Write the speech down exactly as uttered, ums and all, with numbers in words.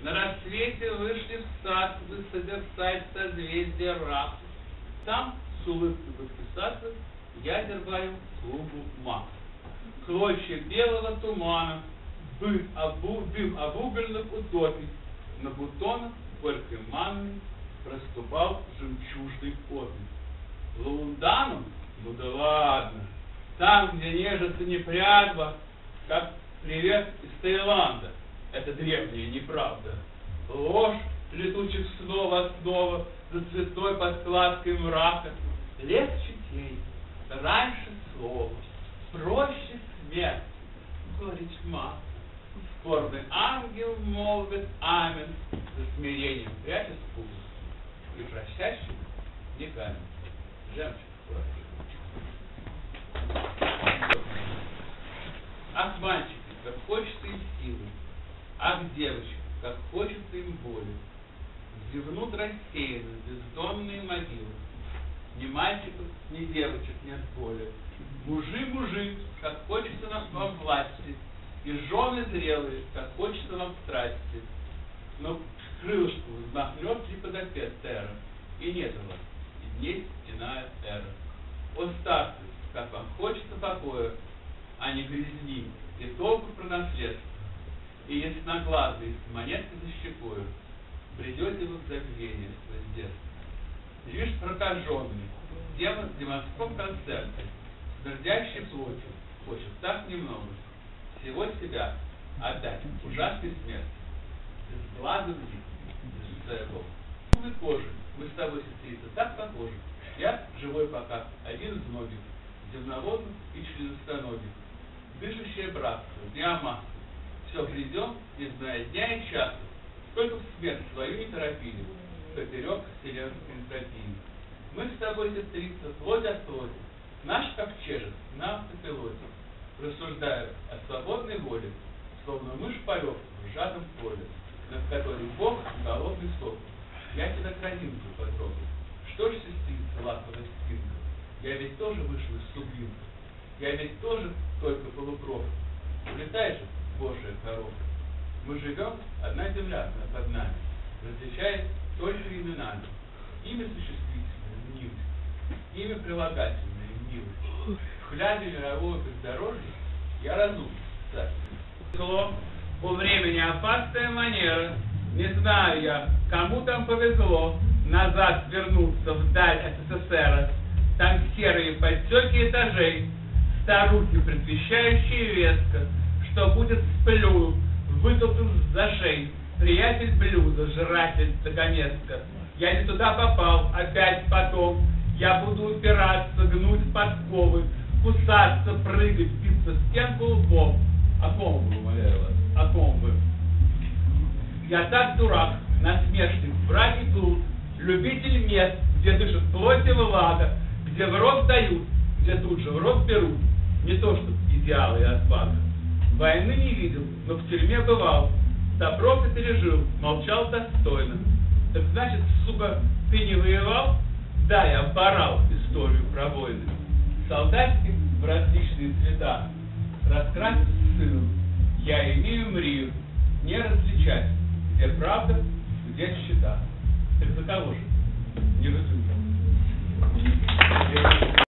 На рассвете вышли в сад, вы созерцать созвездие Рак. Там с улыбкой подписаться я дербаю клубу Мак. Клочья белого тумана, дым, обу, дым обугольных утопий, на бутонах горькой манной проступал жемчужный подвиг. Лаундану? Ну да ладно. Там, где нежится непрядва, как привет из Таиланда. Это древняя неправда. Ложь летучих снов основа за цветной подкладкой мрака. Легче тень, раньше слово, проще смерть, горечь масса. Скорбный ангел молвит амин, за смирением прячет путь, и просящий не камень, жемчуг плачет. Ах, мальчики, как хочется им силы, ах, девочки, как хочется им боли. Зевнут рассеянно бездонные могилы. Ни мальчиков, ни девочек нет боли. Мужи, мужи, как хочется нам вам власти, и жены зрелые, как хочется вам страсти. Но крылышку взмахнет ли подопет Тера, и нет у вас, и есть иная эра. О, старцы, как вам хочется покоя, а не грязни, и толку про наследство. И ясноглазые с монеткой за щекою бредете вы в забвение с детства. Лишь прокаженный, демон в демонском концерте, смердящей плотью, хочет так немного всего себя отдать ужасной смерти. Без глаза в них, без своего. Вы кожи, мы с тобой, сестрица, так похожи. Я живой пока, один из многих, земноводных и членистоногих. Дышащее братство, диамасса. Все придем, не зная дня и часа, только в смерть свою не торопили, поперек вселенской энтропии. Мы с тобой, сестрица, плоть от плоти, наш ковчежец на автопилоте, рассуждая о свободной воле, словно мышь полет в сжатом поле, над которой Бог голодный сок. Я тебя кровинку потрогал. Что ж, сестрица, ласковая спинка, я ведь тоже вышел из сублинка, я ведь тоже только полукровка. Улетай же, Божия коровка. Мы живем, одна земля под нами, различает только именами. Имя существительное — милость, имя прилагательное — милость. В хляде мирового бездорожья я разум, кстати. Зло, у времени опасная манера, не знаю я, кому там повезло назад вернуться вдаль СССР. Там серые подтеки этажей, старухи, предвещающие веско, что будет с плюю, вытолкнут за шеи, приятель блюда, жратель догонеска. Я не туда попал, опять потом, я буду упираться, гнуть подковы, кусаться, прыгать, биться в стенку лбом. О ком вы, умоляю вас, о ком вы? Я так дурак, насмешник, враг и блуд, любитель мест, где дышит плоть и влага, где в рот дают, где тут же в рот берут, не то что идеалы и отвага. Войны не видел, но в тюрьме бывал, допросы пережил, молчал достойно. Так значит, сука, ты не воевал? Да, я борал историю про войны. Солдатским в различные цвета, раскрасив с сыном, я имею мрию не различать, где правда, где счета. Так за кого же? Не разумел.